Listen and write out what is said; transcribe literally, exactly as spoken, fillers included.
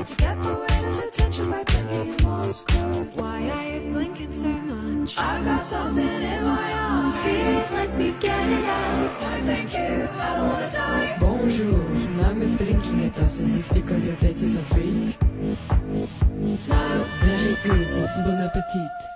to get the waiter's attention by blinking in Morse code. Why are you blinking so much? I've got something in my eye. Here, let me get it out. No, thank you, I don't wanna die. Bonjour, mom is blinking at us. Is this because your date is a freak? No. Very good, bon appetit.